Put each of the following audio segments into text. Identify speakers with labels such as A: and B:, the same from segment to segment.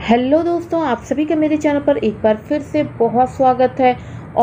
A: Hello दोस्तों, आप सभी का मेरे चैनल पर एक बार फिर से बहुत स्वागत है।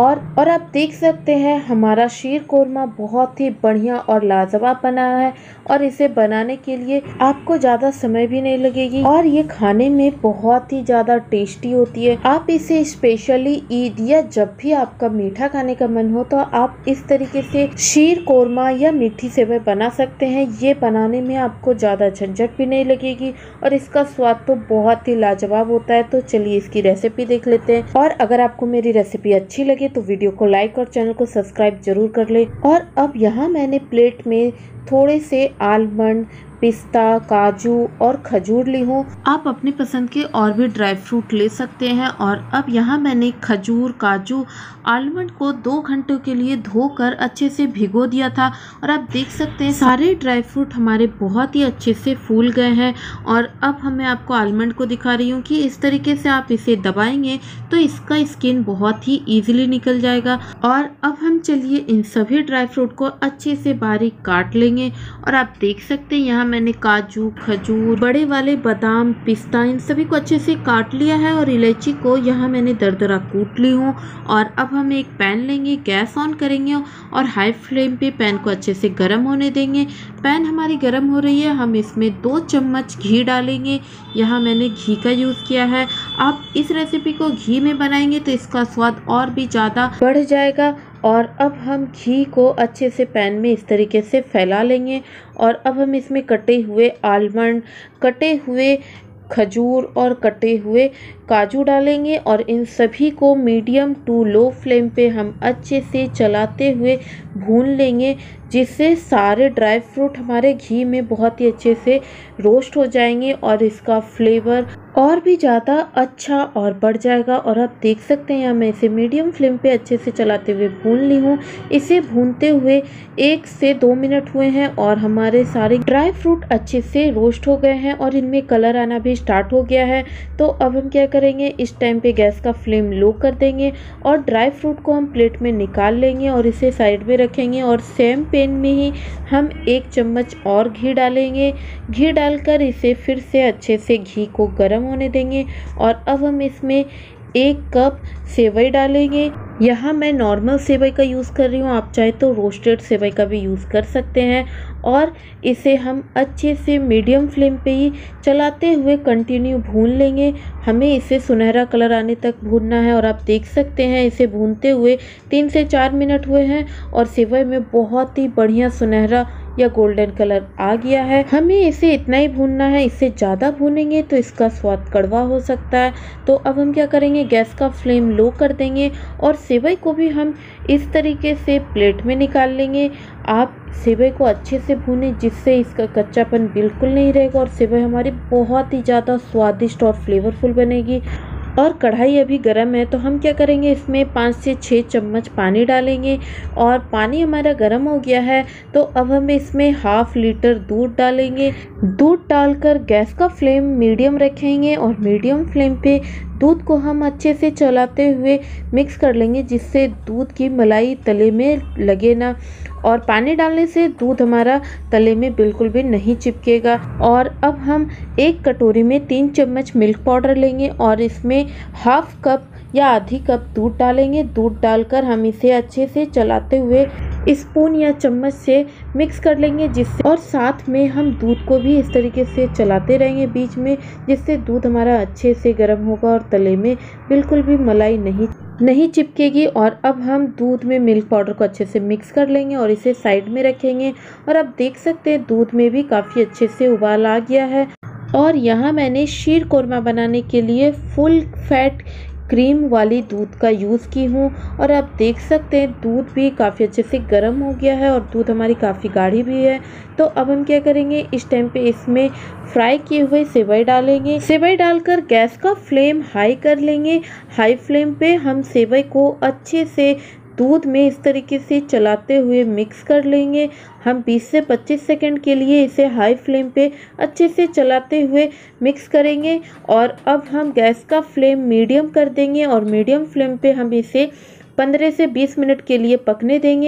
A: और आप देख सकते हैं हमारा शीर कोरमा बहुत ही बढ़िया और लाजवाब बना है। और इसे बनाने के लिए आपको ज़्यादा समय भी नहीं लगेगी और ये खाने में बहुत ही ज़्यादा टेस्टी होती है। आप इसे स्पेशली ईद या जब भी आपका मीठा खाने का मन हो तो आप इस तरीके से शीर कोरमा या मीठी सेवई बना सकते हैं। ये बनाने में आपको ज़्यादा झंझट भी नहीं लगेगी और इसका स्वाद तो बहुत ही लाजवाब होता है। तो चलिए इसकी रेसिपी देख लेते हैं। और अगर आपको मेरी रेसिपी अच्छी लगे तो वीडियो को लाइक और चैनल को सब्सक्राइब जरूर कर ले। और अब यहाँ मैंने प्लेट में थोड़े से आलमंड, पिस्ता, काजू और खजूर ली हूँ। आप अपनी पसंद के और भी ड्राई फ्रूट ले सकते हैं। और अब यहाँ मैंने खजूर, काजू, आलमंड को 2 घंटों के लिए धोकर अच्छे से भिगो दिया था। और आप देख सकते हैं सारे ड्राई फ्रूट हमारे बहुत ही अच्छे से फूल गए हैं। और अब मैं आपको आलमंड को दिखा रही हूँ कि इस तरीके से आप इसे दबाएंगे तो इसका स्किन बहुत ही ईजिली निकल जाएगा। और अब हम चलिए इन सभी ड्राई फ्रूट को अच्छे से बारीक काट लेंगे। और आप देख सकते हैं यहाँ मैंने काजू, खजूर, बड़े वाले बादाम, पिस्ता इन सभी को अच्छे से काट लिया है। और इलायची को यहाँ मैंने दरदरा कूट ली हूँ। और अब हम एक पैन लेंगे, गैस ऑन करेंगे और हाई फ्लेम पे पैन को अच्छे से गर्म होने देंगे। पैन हमारी गर्म हो रही है, हम इसमें 2 चम्मच घी डालेंगे। यहाँ मैंने घी का यूज़ किया है। आप इस रेसिपी को घी में बनाएंगे तो इसका स्वाद और भी ज़्यादा बढ़ जाएगा। और अब हम घी को अच्छे से पैन में इस तरीके से फैला लेंगे। और अब हम इसमें कटे हुए आलमंड, कटे हुए खजूर और कटे हुए काजू डालेंगे। और इन सभी को मीडियम टू लो फ्लेम पे हम अच्छे से चलाते हुए भून लेंगे, जिससे सारे ड्राई फ्रूट हमारे घी में बहुत ही अच्छे से रोस्ट हो जाएंगे और इसका फ्लेवर और भी ज़्यादा अच्छा और बढ़ जाएगा। और आप देख सकते हैं यहाँ मैं इसे मीडियम फ्लेम पे अच्छे से चलाते हुए भून ली हूँ। इसे भूनते हुए 1 से 2 मिनट हुए हैं और हमारे सारे ड्राई फ्रूट अच्छे से रोस्ट हो गए हैं और इनमें कलर आना भी स्टार्ट हो गया है। तो अब हम क्या करेंगे, इस टाइम पे गैस का फ्लेम लो कर देंगे और ड्राई फ्रूट को हम प्लेट में निकाल लेंगे और इसे साइड में रखेंगे। और सेम पैन में ही हम 1 चम्मच और घी डालेंगे। घी डालकर इसे फिर से अच्छे से घी को गर्म होने देंगे। और अब हम इसमें 1 कप सेवई डालेंगे। यहाँ मैं नॉर्मल सेवई का यूज़ कर रही हूँ, आप चाहे तो रोस्टेड सेवई का भी यूज़ कर सकते हैं। और इसे हम अच्छे से मीडियम फ्लेम पे ही चलाते हुए कंटिन्यू भून लेंगे। हमें इसे सुनहरा कलर आने तक भूनना है। और आप देख सकते हैं इसे भूनते हुए 3 से 4 मिनट हुए हैं और सेवई में बहुत ही बढ़िया सुनहरा या गोल्डन कलर आ गया है। हमें इसे इतना ही भूनना है, इससे ज़्यादा भूनेंगे तो इसका स्वाद कड़वा हो सकता है। तो अब हम क्या करेंगे, गैस का फ्लेम लो कर देंगे और सेवई को भी हम इस तरीके से प्लेट में निकाल लेंगे। आप सेवई को अच्छे से भूनें जिससे इसका कच्चापन बिल्कुल नहीं रहेगा और सेवई हमारी बहुत ही ज़्यादा स्वादिष्ट और फ्लेवरफुल बनेगी। और कढ़ाई अभी गर्म है तो हम क्या करेंगे, इसमें 5 से 6 चम्मच पानी डालेंगे। और पानी हमारा गर्म हो गया है तो अब हम इसमें ½ लीटर दूध डालेंगे। दूध डालकर गैस का फ्लेम मीडियम रखेंगे और मीडियम फ्लेम पे दूध को हम अच्छे से चलाते हुए मिक्स कर लेंगे, जिससे दूध की मलाई तले में लगे ना। और पानी डालने से दूध हमारा तले में बिल्कुल भी नहीं चिपकेगा। और अब हम 1 कटोरी में 3 चम्मच मिल्क पाउडर लेंगे और इसमें ½ कप या आधी कप दूध डालेंगे। दूध डालकर हम इसे अच्छे से चलाते हुए स्पून या चम्मच से मिक्स कर लेंगे, जिससे और साथ में हम दूध को भी इस तरीके से चलाते रहेंगे बीच में, जिससे दूध हमारा अच्छे से गर्म होगा और तले में बिल्कुल भी मलाई नहीं चिपकेगी। और अब हम दूध में मिल्क पाउडर को अच्छे से मिक्स कर लेंगे और इसे साइड में रखेंगे। और आप देख सकते हैं दूध में भी काफ़ी अच्छे से उबाल आ गया है। और यहाँ मैंने शीर कोरमा बनाने के लिए फुल फैट क्रीम वाली दूध का यूज़ की हूँ। और आप देख सकते हैं दूध भी काफ़ी अच्छे से गर्म हो गया है और दूध हमारी काफ़ी गाढ़ी भी है। तो अब हम क्या करेंगे, इस टाइम पे इसमें फ्राई किए हुए सेवई डालेंगे। सेवई डालकर गैस का फ्लेम हाई कर लेंगे। हाई फ्लेम पे हम सेवई को अच्छे से दूध में इस तरीके से चलाते हुए मिक्स कर लेंगे। हम 20 से 25 सेकंड के लिए इसे हाई फ्लेम पे अच्छे से चलाते हुए मिक्स करेंगे। और अब हम गैस का फ्लेम मीडियम कर देंगे और मीडियम फ्लेम पे हम इसे 15 से 20 मिनट के लिए पकने देंगे।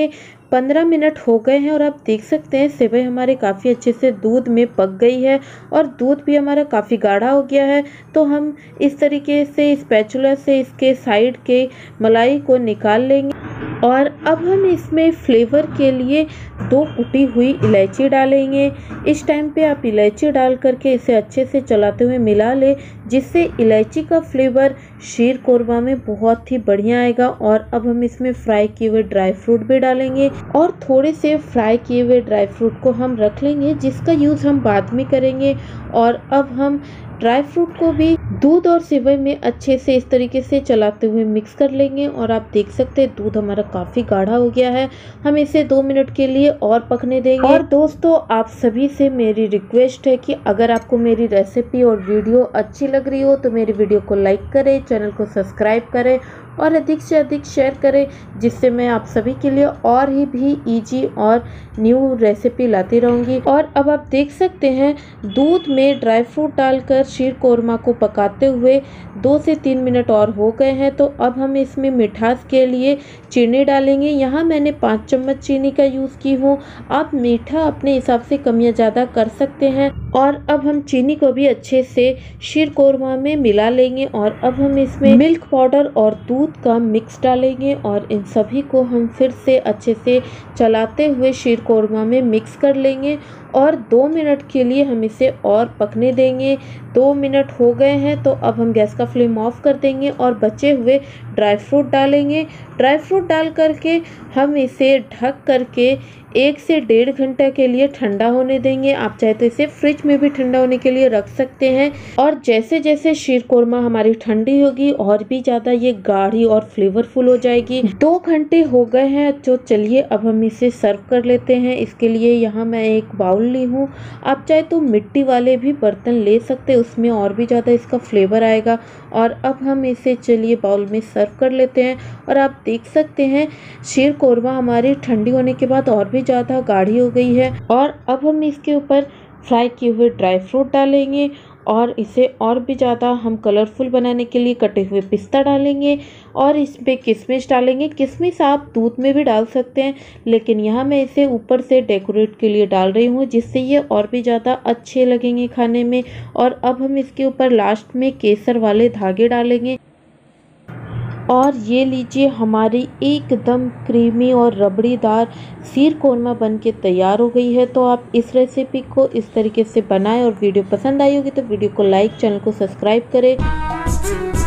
A: 15 मिनट हो गए हैं और आप देख सकते हैं सेवई हमारे काफ़ी अच्छे से दूध में पक गई है और दूध भी हमारा काफ़ी गाढ़ा हो गया है। तो हम इस तरीके से स्पैचुला से इसके साइड के मलाई को निकाल लेंगे और अब हम इसमें फ्लेवर के लिए 2 कुटी हुई इलायची डालेंगे। इस टाइम पे आप इलायची डाल करके इसे अच्छे से चलाते हुए मिला लें, जिससे इलायची का फ्लेवर शीर कोरमा में बहुत ही बढ़िया आएगा। और अब हम इसमें फ्राई किए हुए ड्राई फ्रूट भी डालेंगे और थोड़े से फ्राई किए हुए ड्राई फ्रूट को हम रख लेंगे, जिसका यूज़ हम बाद में करेंगे। और अब हम ड्राई फ्रूट को भी दूध और सेवई में अच्छे से इस तरीके से चलाते हुए मिक्स कर लेंगे। और आप देख सकते हैं दूध हमारा काफ़ी गाढ़ा हो गया है। हम इसे 2 मिनट के लिए और पकने देंगे। और दोस्तों, आप सभी से मेरी रिक्वेस्ट है कि अगर आपको मेरी रेसिपी और वीडियो अच्छी लग रही हो तो मेरी वीडियो को लाइक करें, चैनल को सब्सक्राइब करें और अधिक से अधिक शेयर करें, जिससे मैं आप सभी के लिए और भी इजी और न्यू रेसिपी लाती रहूँगी। और अब आप देख सकते हैं दूध में ड्राई फ्रूट डालकर शीर कोरमा को पकाते हुए 2 से 3 मिनट और हो गए हैं। तो अब हम इसमें मिठास के लिए चीनी डालेंगे। यहाँ मैंने 5 चम्मच चीनी का यूज़ की हूँ। आप मीठा अपने हिसाब से कम या ज़्यादा कर सकते हैं। और अब हम चीनी को भी अच्छे से शीर कोरमा में मिला लेंगे। और अब हम इसमें मिल्क पाउडर और दूध का मिक्स डालेंगे और इन सभी को हम फिर से अच्छे से चलाते हुए शीर कोरमा में मिक्स कर लेंगे और 2 मिनट के लिए हम इसे और पकने देंगे। 2 मिनट हो गए हैं तो अब हम गैस का फ्लेम ऑफ कर देंगे और बचे हुए ड्राई फ्रूट डालेंगे। ड्राई फ्रूट डाल करके हम इसे ढक करके 1 से 1.5 घंटा के लिए ठंडा होने देंगे। आप चाहे तो इसे फ्रिज में भी ठंडा होने के लिए रख सकते हैं। और जैसे जैसे शीर कोरमा हमारी ठंडी होगी और भी ज़्यादा ये गाढ़ी और फ्लेवरफुल हो जाएगी। 2 घंटे हो गए हैं, तो चलिए अब हम इसे सर्व कर लेते हैं। इसके लिए यहाँ मैं एक बाउल ली हूँ। आप चाहे तो मिट्टी वाले भी बर्तन ले सकते हैं, उसमें और भी ज़्यादा इसका फ्लेवर आएगा। और अब हम इसे चलिए बाउल में सर्व कर लेते हैं। और आप देख सकते हैं शीर कोरमा हमारी ठंडी होने के बाद और भी ज़्यादा गाढ़ी हो गई है। और अब हम इसके ऊपर फ्राई किए हुए ड्राई फ्रूट डालेंगे और इसे और भी ज़्यादा हम कलरफुल बनाने के लिए कटे हुए पिस्ता डालेंगे और इसमें किशमिश डालेंगे। किशमिश आप दूध में भी डाल सकते हैं, लेकिन यहाँ मैं इसे ऊपर से डेकोरेट के लिए डाल रही हूँ, जिससे ये और भी ज़्यादा अच्छे लगेंगे खाने में। और अब हम इसके ऊपर लास्ट में केसर वाले धागे डालेंगे। और ये लीजिए हमारी एकदम क्रीमी और रबड़ीदार शीर कोरमा बन के तैयार हो गई है। तो आप इस रेसिपी को इस तरीके से बनाएं और वीडियो पसंद आई होगी तो वीडियो को लाइक, चैनल को सब्सक्राइब करें।